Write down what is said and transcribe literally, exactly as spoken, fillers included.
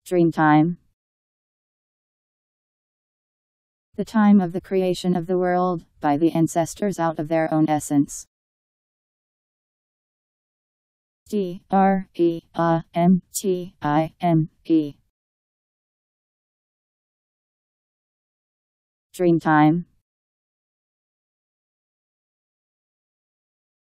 Dreamtime. The time of the creation of the world, by the ancestors out of their own essence. D R E A M T I M E. Dreamtime.